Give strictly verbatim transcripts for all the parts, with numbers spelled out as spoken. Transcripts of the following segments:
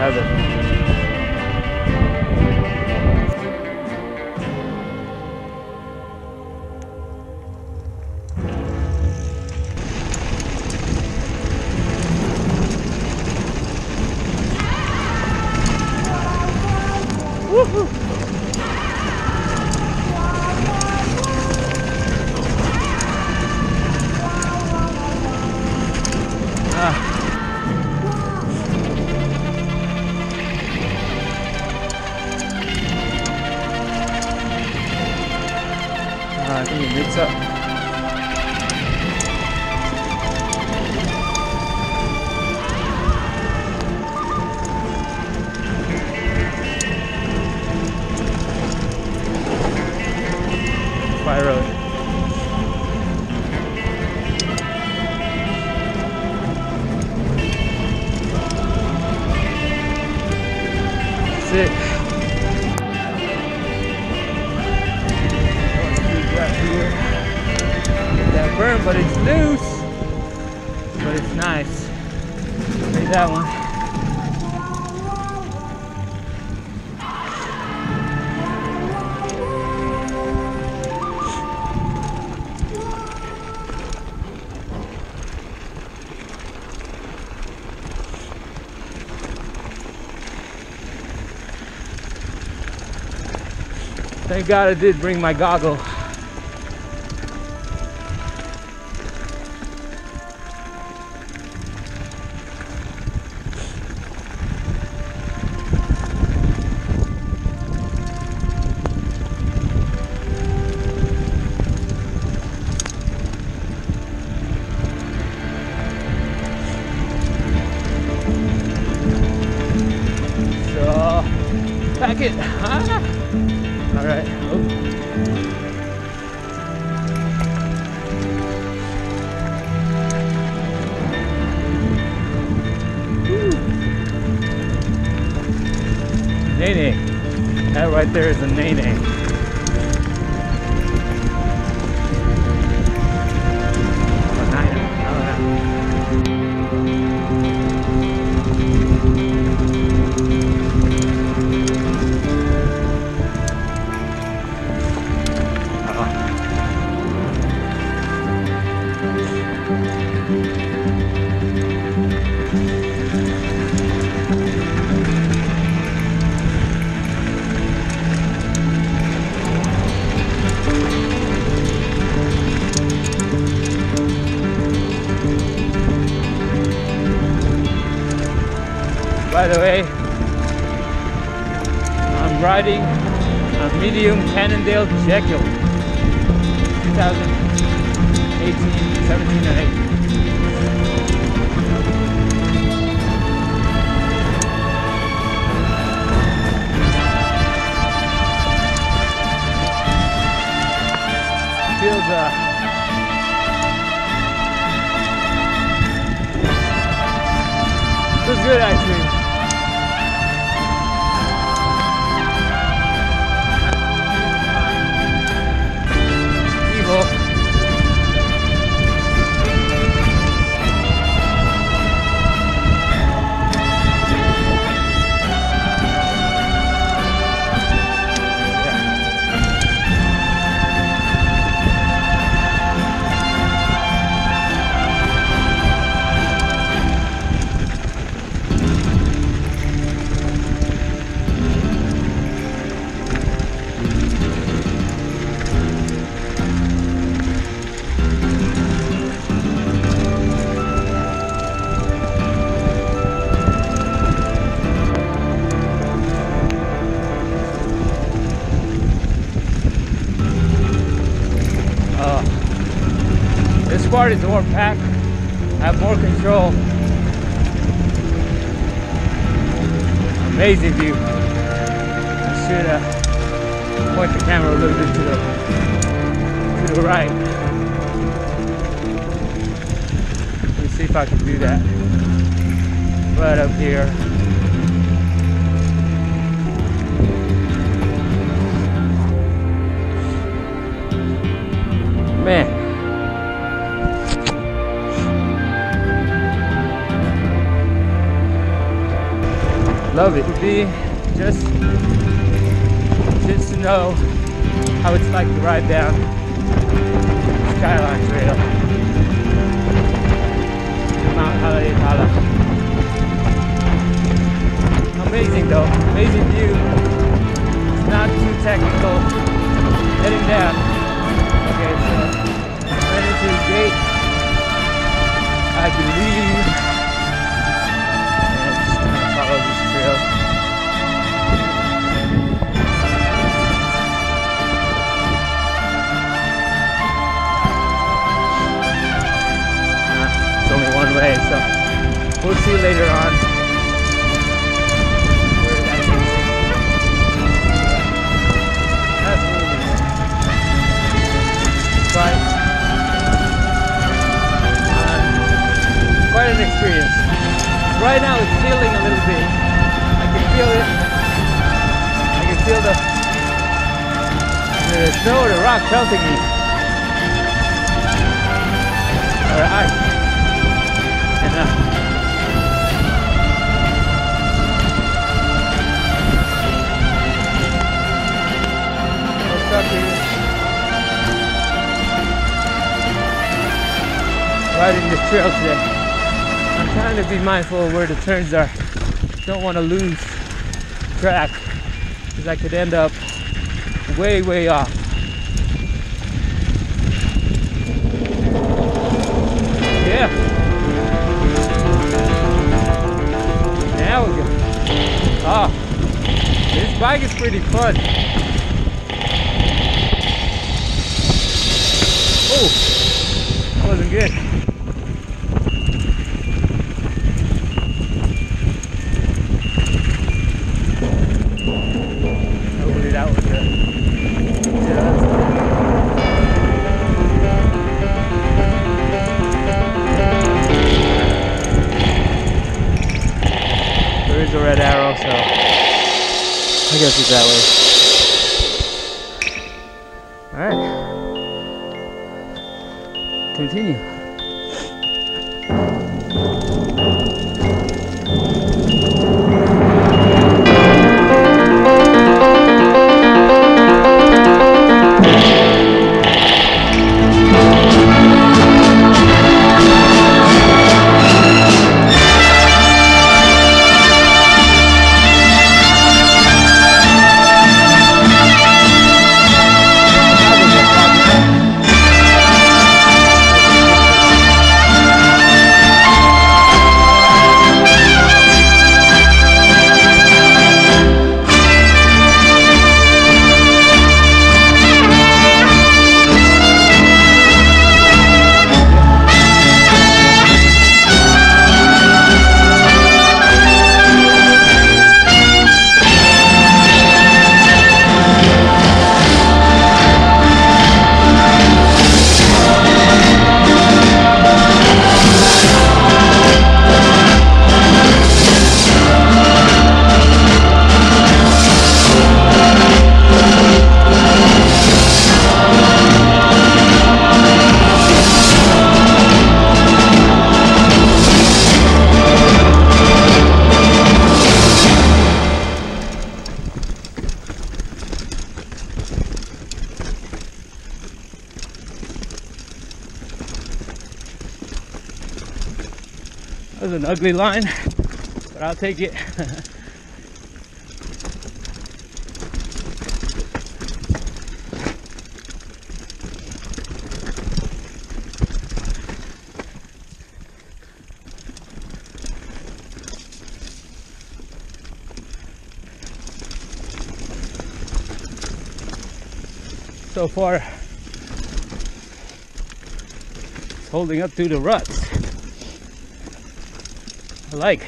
farther. Woohoo! Ah. Ah, I think it mix up. Fire road. That's it. That burn, but it's loose. But it's nice. Look at that one. Thank God I did bring my goggle. So, pack it. Ah. All right. Oh. Nene. That right there is a nene. By the way, I'm riding a medium Cannondale Jekyll twenty eighteen, seventeen and eighteen. Feels uh feels good actually. This part is more packed, I have more control. Amazing view. I should uh, point the camera a little bit to the, to the right. Let me see if I can do that. Right up here. Man. love it. It would be just, just to know how it's like to ride down Skyline Trail to Mount Haleakala. Amazing though, amazing view. It's not too technical. Heading down. Okay, so right into the gate, I believe. And I'm just gonna follow this trail. Uh, it's only one way, so we'll see later on. Quite, uh, quite an experience. Right now it's feeling a little bit. I can feel it. I can feel the, the snow or the rock pelting me. Or ice. And uh, what's up here? Riding this trail today. I'm trying to be mindful of where the turns are. Don't want to lose track because I could end up way, way off. Yeah. Now we go. Oh, this bike is pretty fun. Oh, that wasn't good. There's a red arrow, so I guess it's that way. Alright. Continue. That was an ugly line, but I'll take it. So far, it's holding up through the ruts. I like.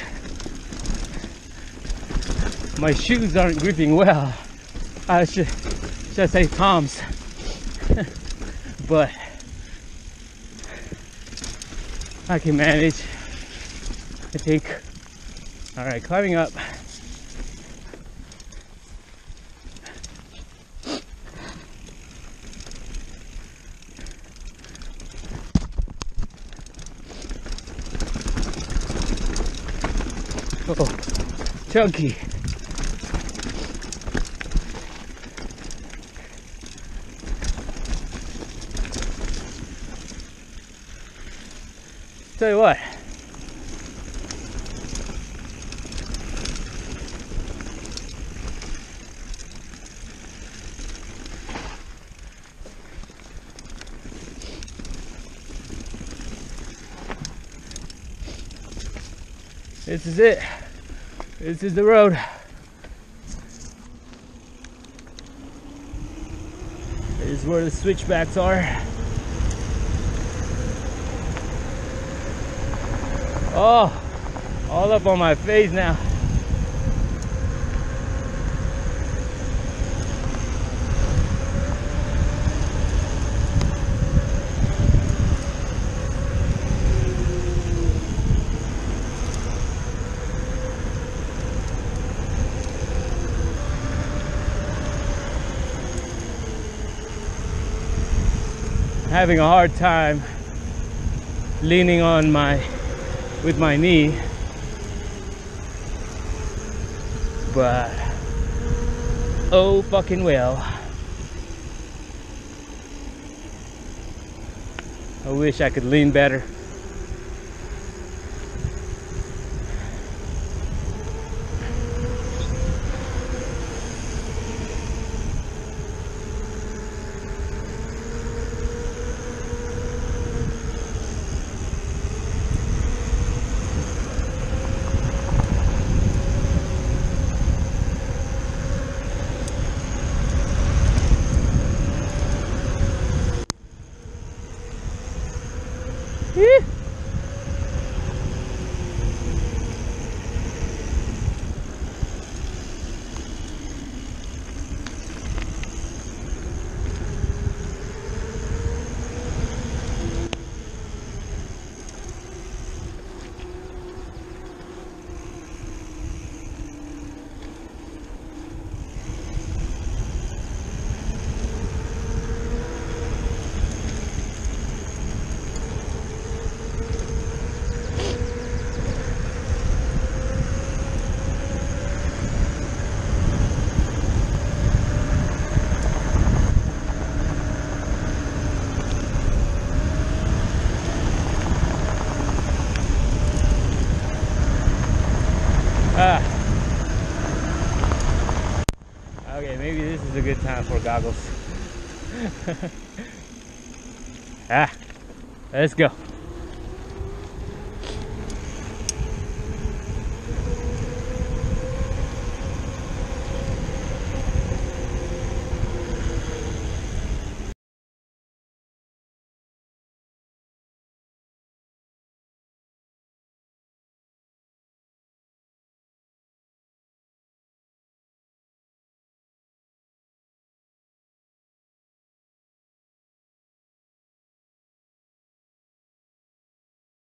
My shoes aren't gripping well. I should, should I say palms. But I can manage, I think. All right, climbing up. Oh, chunky. Tell you what. This is it. This is the road. This is where the switchbacks are. Oh, all up on my face now. Having a hard time leaning on my with my knee, but oh fucking well. I wish I could lean better. Yeah. Ah. Okay, maybe this is a good time for goggles. Ah, let's go.